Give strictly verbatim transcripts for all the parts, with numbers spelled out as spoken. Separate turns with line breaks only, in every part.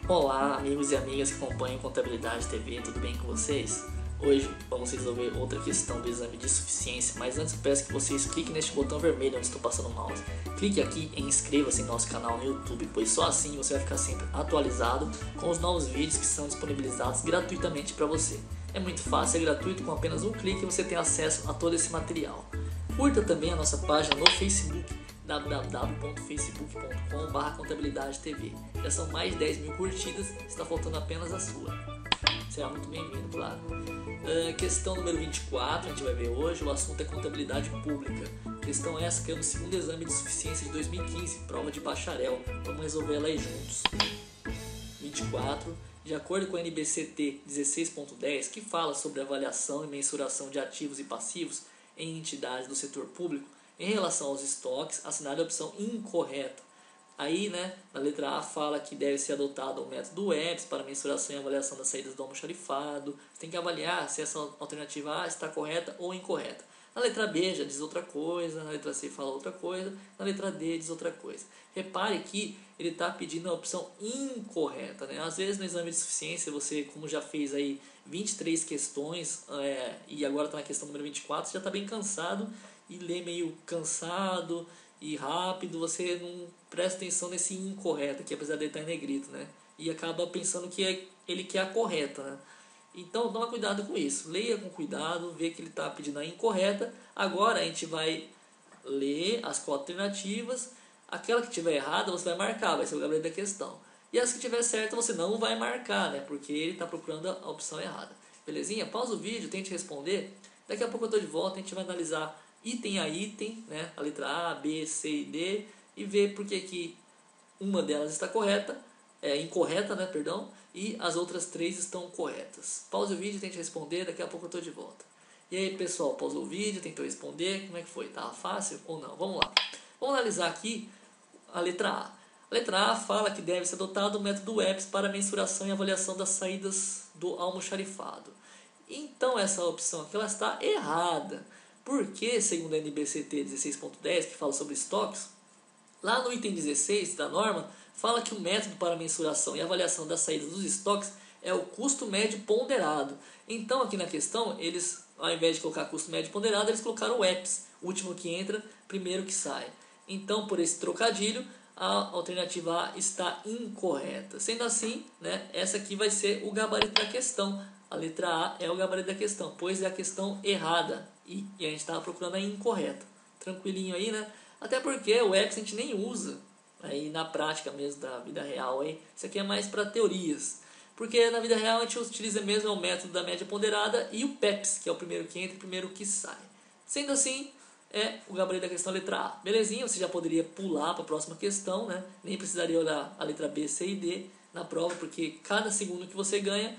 Olá, amigos e amigas que acompanham Contabilidade T V, tudo bem com vocês? Hoje vamos resolver outra questão do exame de suficiência, mas antes eu peço que vocês cliquem neste botão vermelho onde estou passando o mouse. Clique aqui e inscreva-se em nosso canal no YouTube, pois só assim você vai ficar sempre atualizado com os novos vídeos que são disponibilizados gratuitamente para você. É muito fácil, é gratuito, com apenas um clique você tem acesso a todo esse material. Curta também a nossa página no Facebook, w w w ponto facebook ponto com barra contabilidade T V. Já são mais de dez mil curtidas, está faltando apenas a sua. Será muito bem-vindo, claro. Uh, questão número vinte e quatro, a gente vai ver hoje, o assunto é contabilidade pública. Questão essa que é no segundo exame de suficiência de dois mil e quinze, prova de bacharel. Vamos resolver ela aí juntos. vinte e quatro. De acordo com a N B C T dezesseis ponto dez, que fala sobre avaliação e mensuração de ativos e passivos em entidades do setor público, em relação aos estoques, assinale a opção incorreta. Aí, né, na letra A fala que deve ser adotado o método WEPS para mensuração e avaliação das saídas do almoxarifado. Você tem que avaliar se essa alternativa A está correta ou incorreta. Na letra B já diz outra coisa, na letra C fala outra coisa, na letra D diz outra coisa. Repare que ele está pedindo a opção incorreta, né? Às vezes no exame de suficiência você, como já fez aí vinte e três questões é, e agora está na questão número vinte e quatro, você já está bem cansado e lê meio cansado e rápido, você não presta atenção nesse incorreto aqui, apesar de ele estar em negrito, né? E acaba pensando que é, ele quer a correta, né? Então toma cuidado com isso, leia com cuidado, vê que ele está pedindo a incorreta. Agora a gente vai ler as quatro alternativas, aquela que tiver errada você vai marcar, vai ser o gabarito da questão. E as que tiver certa você não vai marcar, né? Porque ele está procurando a opção errada. Belezinha? Pausa o vídeo, tente responder. Daqui a pouco eu estou de volta, a gente vai analisar item a item, né? A letra A, B, C e D, e ver por que que uma delas está correta, é incorreta, né? Perdão, e as outras três estão corretas. Pausa o vídeo, tente responder, daqui a pouco eu estou de volta. E aí, pessoal, pausou o vídeo, tentou responder, como é que foi? Tava fácil ou não? Vamos lá. Vamos analisar aqui a letra A. A letra A fala que deve ser adotado o método WEPS para mensuração e avaliação das saídas do almoxarifado. Então essa opção aqui ela está errada. Porque, segundo a N B C T dezesseis ponto dez, que fala sobre estoques, lá no item dezesseis da norma, fala que o método para mensuração e avaliação das saídas dos estoques é o custo médio ponderado. Então, aqui na questão, eles, ao invés de colocar custo médio ponderado, eles colocaram o WEPS, último que entra, primeiro que sai. Então, por esse trocadilho, a alternativa A está incorreta. Sendo assim, né, essa aqui vai ser o gabarito da questão. A letra A é o gabarito da questão, pois é a questão errada. E, e a gente estava procurando a incorreta. Tranquilinho aí, né? Até porque o WEPS a gente nem usa aí na prática mesmo da vida real. Hein? Isso aqui é mais para teorias. Porque na vida real a gente utiliza mesmo o método da média ponderada e o PEPS, que é o primeiro que entra e o primeiro que sai. Sendo assim, é o gabarito da questão letra A. Belezinha? Você já poderia pular para a próxima questão, né? Nem precisaria olhar a letra B, C e D na prova, porque cada segundo que você ganha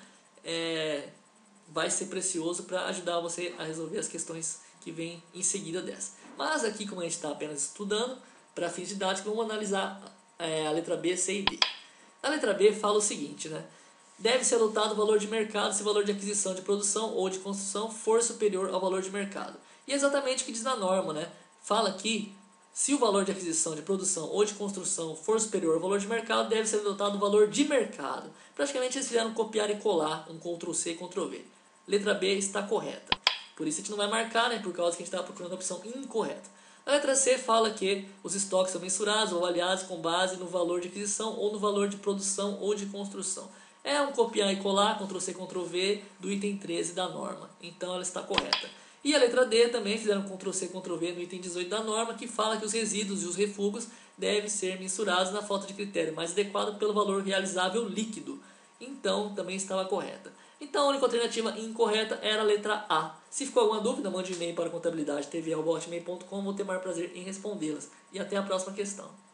é... vai ser precioso para ajudar você a resolver as questões que vêm em seguida dessa. Mas aqui, como a gente está apenas estudando, para fins didáticos, vamos analisar é, a letra B, C e D. Na letra B fala o seguinte, né? Deve ser adotado o valor de mercado se o valor de aquisição de produção ou de construção for superior ao valor de mercado. E é exatamente o que diz na norma, né? Fala que se o valor de aquisição de produção ou de construção for superior ao valor de mercado, deve ser adotado o valor de mercado. Praticamente eles fizeram copiar e colar, um control C e control V. Letra B está correta. Por isso a gente não vai marcar, né? Por causa que a gente estava procurando a opção incorreta. A letra C fala que os estoques são mensurados ou avaliados com base no valor de aquisição ou no valor de produção ou de construção. É um copiar e colar, control C, control V, do item treze da norma. Então ela está correta. E a letra D também fizeram control C, control V no item dezoito da norma, que fala que os resíduos e os refugos devem ser mensurados na falta de critério mais adequado pelo valor realizável líquido. Então também estava correta. Então a única alternativa incorreta era a letra A. Se ficou alguma dúvida, mande um e-mail para contabilidade t v arroba hotmail ponto com, vou ter o maior prazer em respondê-las. E até a próxima questão.